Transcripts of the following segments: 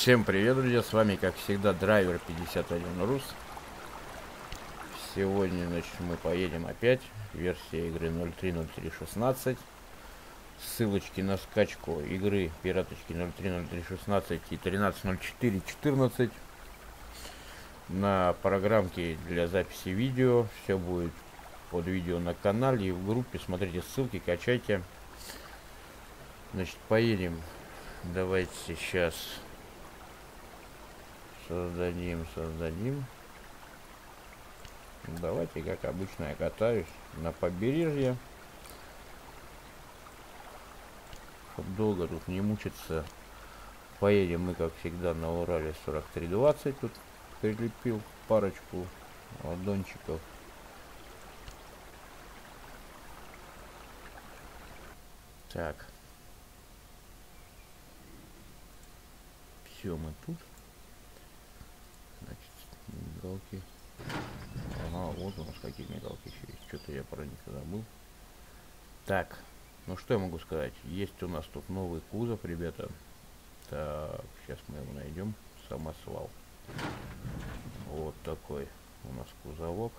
Всем привет, друзья, с вами, как всегда, драйвер 51 Рус. Сегодня, значит, мы поедем опять. Версия игры 03.03.16. Ссылочки на скачку игры пираточки 03.03.16 и 13.04.14 на программке для записи видео. Все будет под видео на канале и в группе. Смотрите ссылки, качайте. Значит, поедем. Давайте сейчас создадим. Давайте, как обычно, я катаюсь на побережье, чтобы долго тут не мучиться. Поедем мы, как всегда, на Урале 4320. Тут прилепил парочку аддончиков. Так, все, мы тут. Значит, мигалки. Ага, вот у нас какие мигалки еще есть. Что-то я про них забыл. Так, ну что я могу сказать? Есть у нас тут новый кузов, ребята. Так, сейчас мы его найдем. Самосвал. Вот такой у нас кузовок.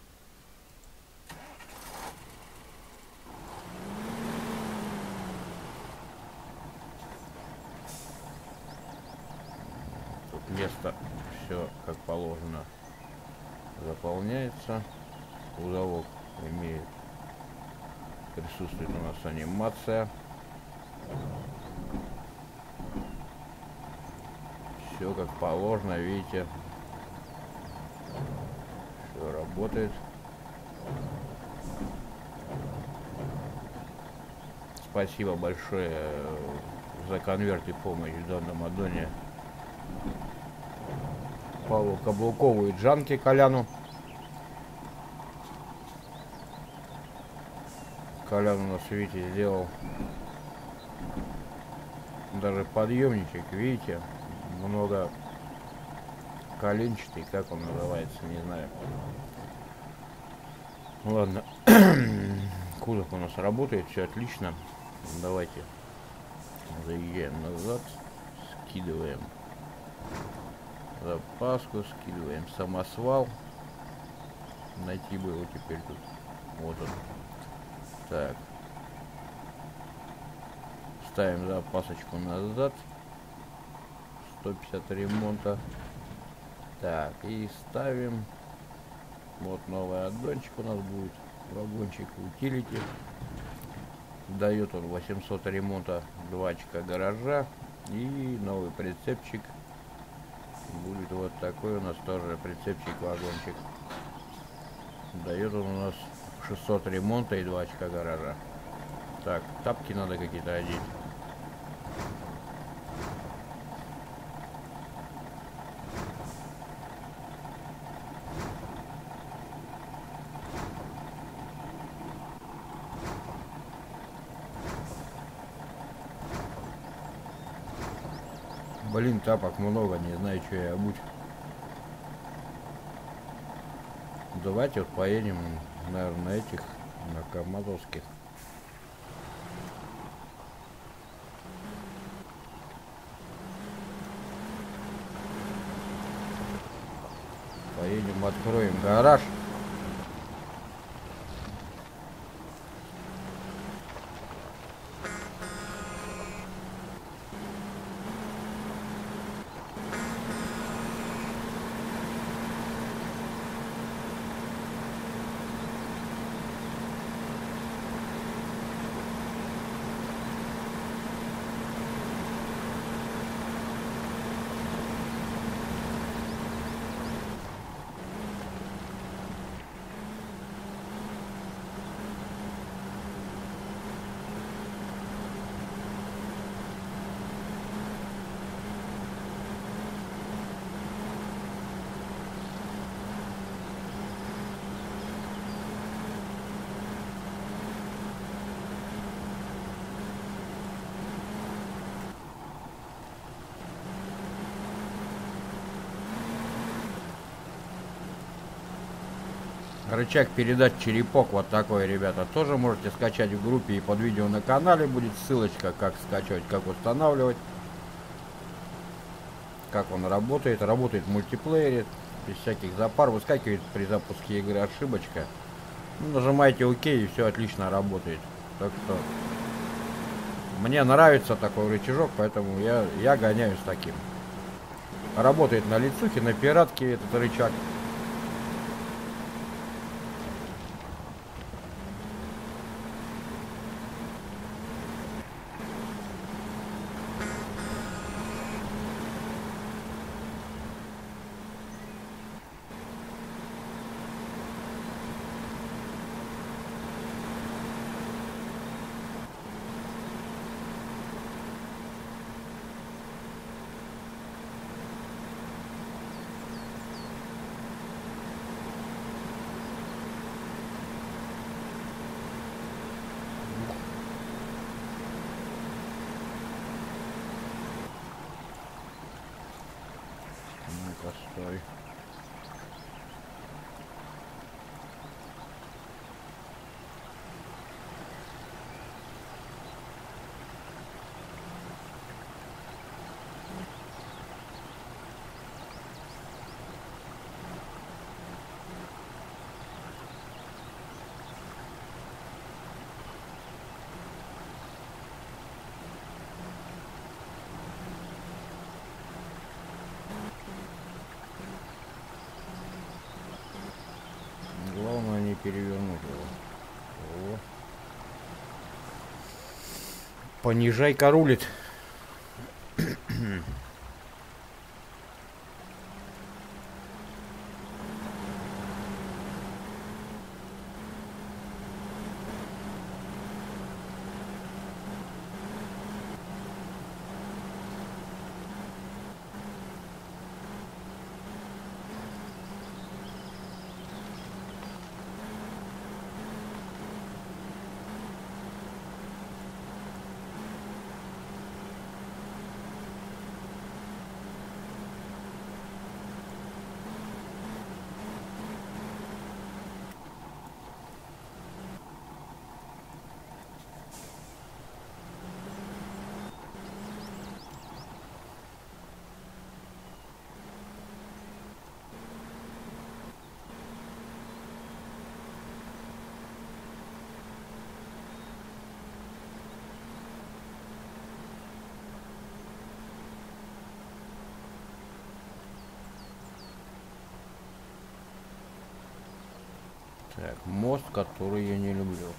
Тут место все как положено заполняется. Кузовок присутствует у нас анимация. Все как положено, видите, все работает. Спасибо большое за конверт и помощь в данном аддоне Павлу Каблукову и Джанке Коляну. Колян у нас, видите, сделал даже подъемничек, видите, много коленчатый, как он называется, не знаю. Ладно, кузов у нас работает, все отлично. Давайте заезжаем назад, скидываем запаску, скидываем самосвал. Найти бы его теперь тут. Вот он. Так. Ставим запасочку назад. 150 ремонта. Так, и ставим. Вот новый аддончик у нас будет. Вагончик утилити. Дает он 800 ремонта, 2 очка гаража. И новый прицепчик. Будет вот такой у нас тоже прицепчик-вагончик. Дает он у нас 600 ремонта и 2 очка гаража. Так, тапки надо какие-то одеть. Блин, тапок много, не знаю, что я обуть. Давайте вот поедем, наверное, на этих, на камазовских. Поедем, откроем гараж. Рычаг передач черепок вот такой, ребята. Тоже можете скачать в группе, и под видео на канале будет ссылочка, как скачивать, как устанавливать. как он работает. Работает в мультиплеере, без всяких запар. Выскакивает при запуске игры ошибочка. Ну, нажимаете ОК, и все отлично работает. Так что мне нравится такой рычажок, поэтому я гоняюсь таким. Работает на лицухе, на пиратке этот рычаг. Ну-ка, стой. Главное не перевернуть его. О. Понижайка рулит. Так, мост, который я не люблю.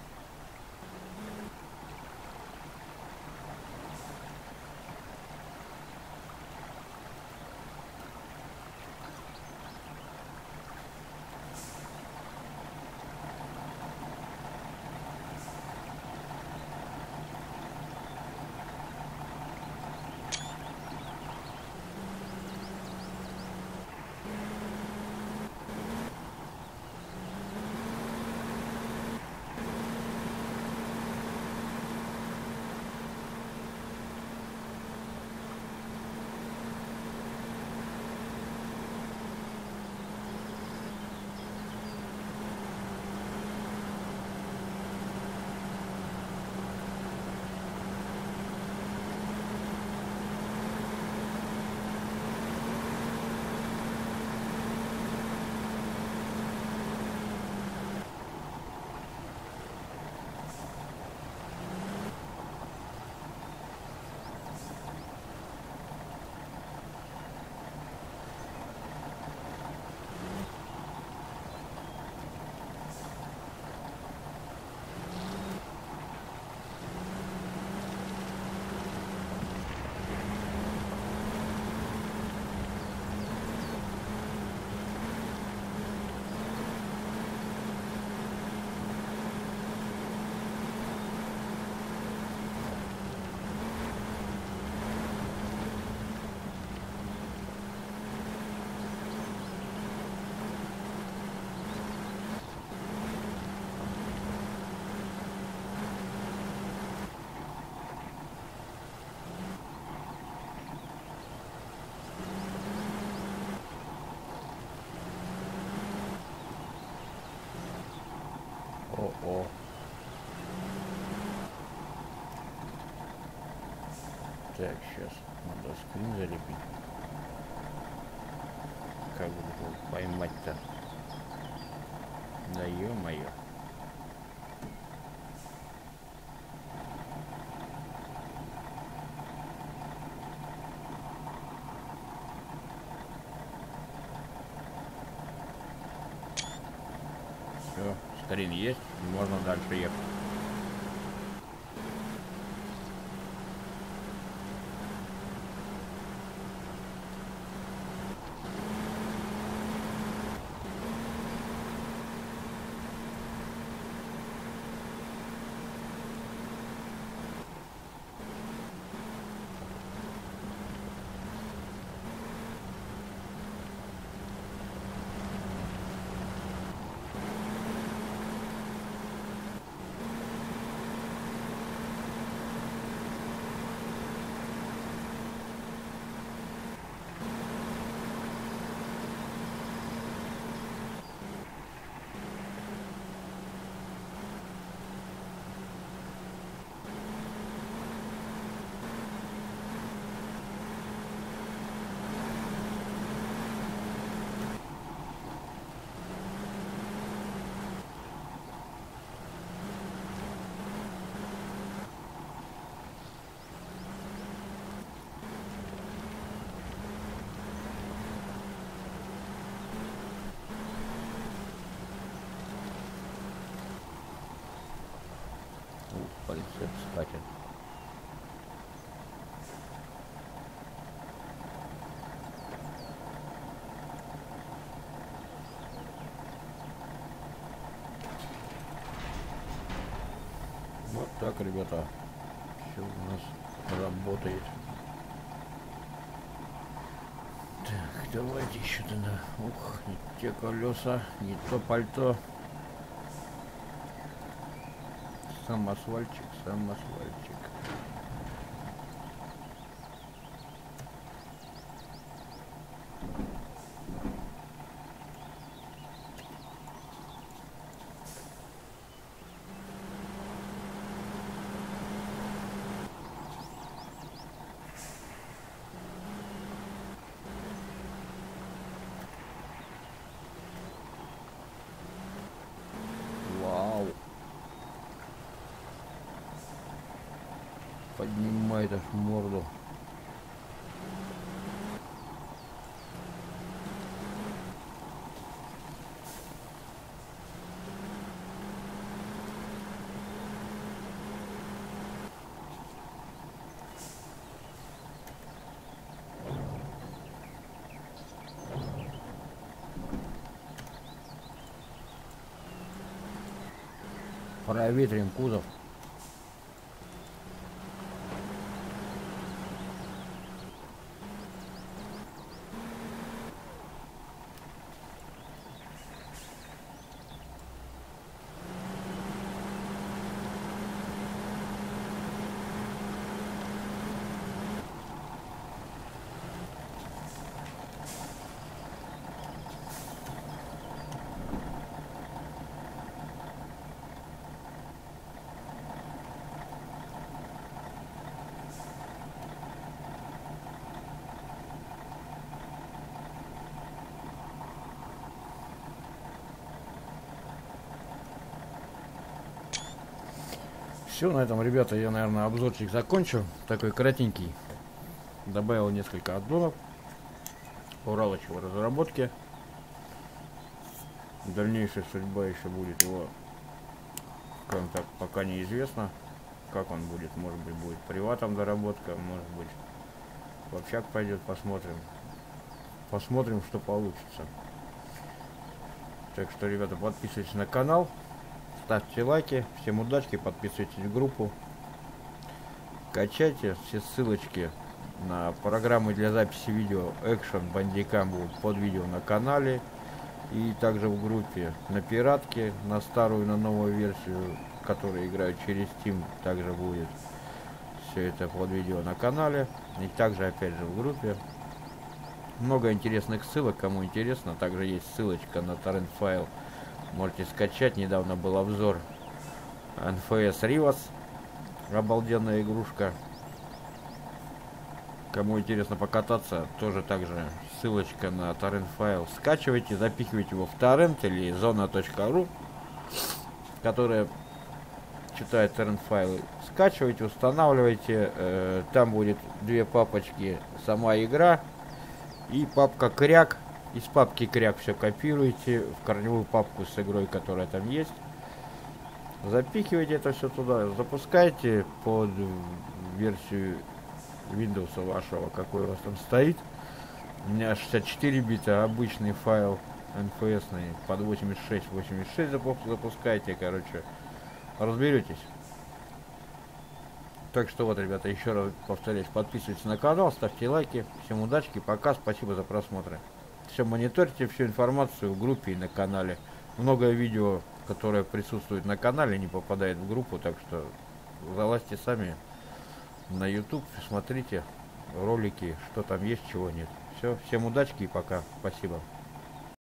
О-о. Так, сейчас надо скрин залепить. как бы его поймать-то? Да ё-моё. Все, скрин есть, можно дальше ехать. Полицейский скатер. Вот так, ребята, все у нас работает. Так, давайте еще тогда. Ух, не те колеса, не то пальто. Самосвальчик, самосвальчик. Вау. Поднимает аж морду. Проветрим кузов. Все, на этом, ребята, я, наверное, обзорчик закончу. Такой кратенький. Добавил несколько аддонов. Уралыч в разработке. Дальнейшая судьба еще будет его, скажем так, пока неизвестно. Как он будет. Может быть, будет приватом доработка. Может быть, в общак пойдет. Посмотрим. Посмотрим, что получится. Так что, ребята, подписывайтесь на канал. Ставьте лайки, всем удачки, подписывайтесь в группу, качайте все ссылочки на программы для записи видео Action Bandicam будут под видео на канале и также в группе на пиратке, на старую, на новую версию, которые играют через Steam, также будет все это под видео на канале и также опять же в группе. Много интересных ссылок, кому интересно, также есть ссылочка на торрент файл. Можете скачать. Недавно был обзор NFS Rivas. Обалденная игрушка. Кому интересно покататься, тоже также ссылочка на торрент файл. Скачивайте, запихивайте его в торрент или zona.ru, которая читает торрент файлы. Скачивайте, устанавливайте. Там будет две папочки: сама игра и папка кряк. Из папки кряк все копируете в корневую папку с игрой, которая там есть. Запихивайте это все туда, запускайте под версию Windows вашего, какой у вас там стоит. У меня 64 бита, обычный файл NFS под 86 запускайте, короче, разберетесь. Так что вот, ребята, еще раз повторяюсь, подписывайтесь на канал, ставьте лайки. Всем удачи, пока, спасибо за просмотры. Все мониторьте всю информацию в группе и на канале. Много видео, которое присутствует на канале, не попадает в группу, так что залазьте сами на YouTube, смотрите ролики, что там есть, чего нет. Все, всем удачи и пока. Спасибо.